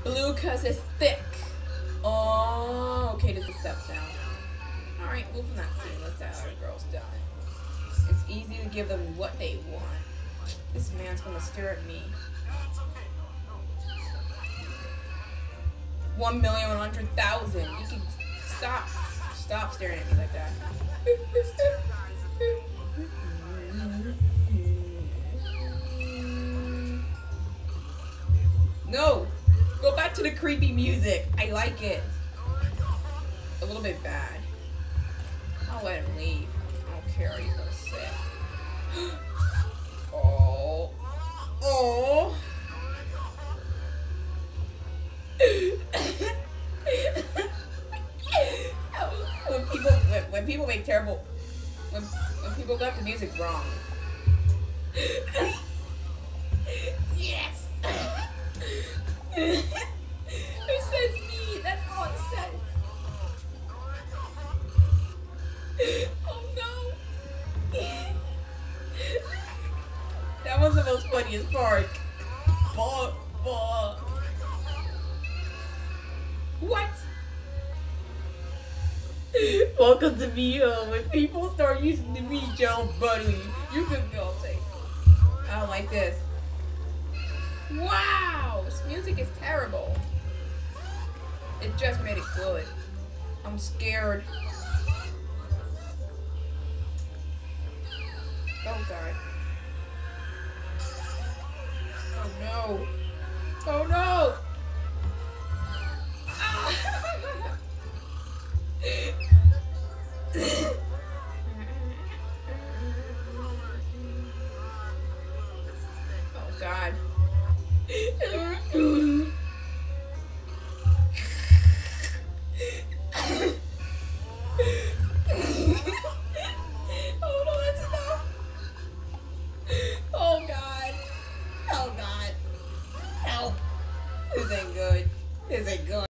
Blue cause it's thick. Oh, okay, this is step down. Alright, move from that scene. Let's have our girls done. It's easy to give them what they want. This man's gonna stare at me. 1,100,000. You can stop staring at me like that. No! Go back to the creepy music. I like it. A little bit bad. I'll let him leave. I don't care what he's gonna say. Oh. Oh. when people make terrible when people got the music wrong. Yes. It says me. That's all it says. Oh no. That was the most funniest part. What? Welcome to VO. When people start using the me, Joe Buddy, you can go take. I don't like this. Wow, this music is terrible. It just made it good. I'm scared. Oh god. Oh no. Oh no! Ah. Oh god. Oh no, that's enough. Oh god. Oh god. Help. This ain't good. This ain't good.